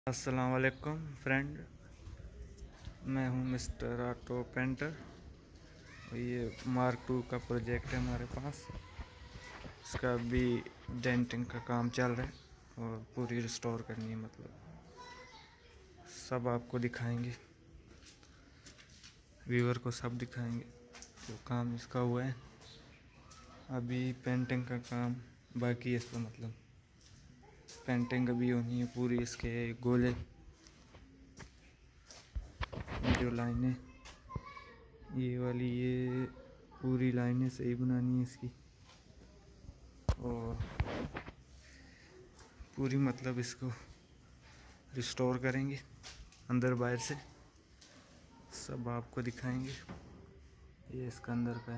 अस्सलाम वालेकुम फ्रेंड, मैं हूं मिस्टर ऑटो पेंटर। ये मार्क 2 का प्रोजेक्ट है हमारे पास। इसका अभी डेंटिंग का काम चल रहा है और पूरी रिस्टोर करनी है, मतलब सब आपको दिखाएंगे, व्यूअर को सब दिखाएंगे जो काम इसका हुआ है। अभी पेंटिंग का काम बाकी है इस पर, मतलब पेंटिंग अभी होनी है पूरी। इसके गोले जो लाइनें, ये वाली, ये पूरी लाइनें सही बनानी है इसकी, और पूरी मतलब इसको रिस्टोर करेंगे अंदर बाहर से, सब आपको दिखाएंगे। ये इसका अंदर का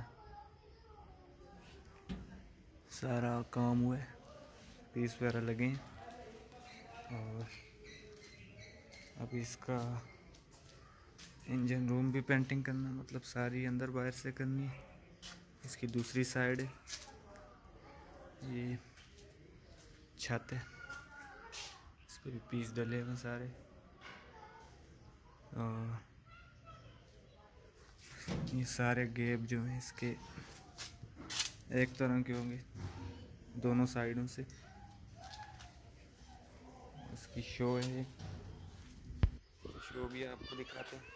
सारा काम हुआ है, पीस वगैरह लगे हैं, और अभी इसका इंजन रूम भी पेंटिंग करना, मतलब सारी अंदर बाहर से करनी है। इसकी दूसरी साइड है, ये छत है, इस पर भी पीस डले हुए सारे, और ये सारे गैप जो हैं इसके एक तरह के होंगे दोनों साइडों से। इसकी शो है, शो भी आपको दिखाते हैं।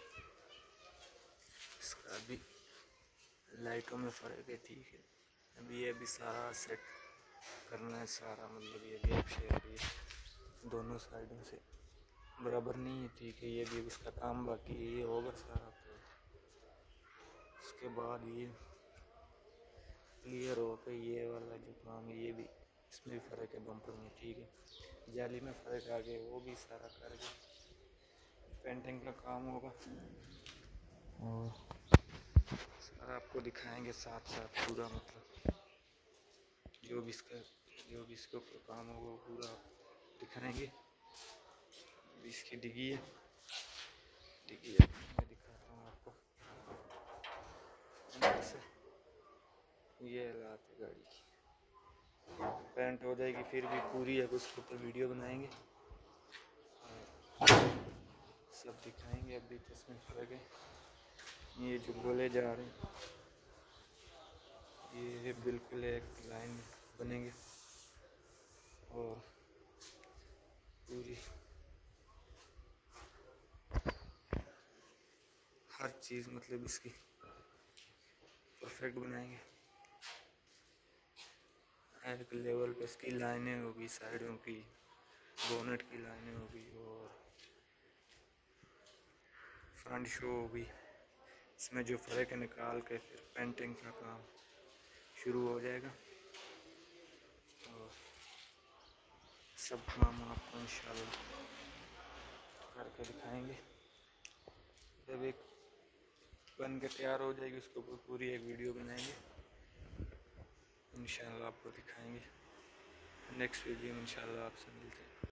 इसका अभी लाइटों में फ़र्क है, ठीक है। अभी सारा सेट करना है सारा, मतलब ये गैप शेप ये दोनों साइडों से बराबर नहीं है, ठीक है। ये भी इसका काम बाकी है, ये होगा सारा। तो उसके बाद ये क्लियर हो के ये वाला जो काम है, ये भी इसमें भी फ़र्क है बम्पर में, ठीक है। जाली में फ़र्क आ गया, वो भी सारा करके पेंटिंग का काम होगा, और सारा आपको दिखाएंगे साथ साथ पूरा, मतलब जो भी इसके ऊपर काम होगा वो पूरा दिखाएंगे। इसकी डिग्गी है, मैं दिखाता हूँ आपको। ये हालात है गाड़ी की, पेंट हो जाएगी फिर भी पूरी है, उसके ऊपर वीडियो बनाएंगे, सब दिखाएंगे। अभी तो इसमें फर्क है, ये जो गोले जा रहे हैं ये बिल्कुल एक लाइन बनेंगे, और पूरी हर चीज़ मतलब इसकी परफेक्ट बनाएंगे। एक लेवल पे इसकी लाइनें होगी, साइडों की बोनेट की लाइनें होगी, और फ्रंट शो होगी। इसमें जो फ़र्क है निकाल के फिर पेंटिंग का काम शुरू हो जाएगा, और सब काम आपको इंशाल्लाह करके दिखाएंगे। जब एक बन के तैयार हो जाएगी उसके ऊपर पूरी एक वीडियो बनाएंगे, इंशाल्लाह आपको दिखाएंगे। नेक्स्ट वीडियो में इंशाल्लाह आपसे मिलते हैं।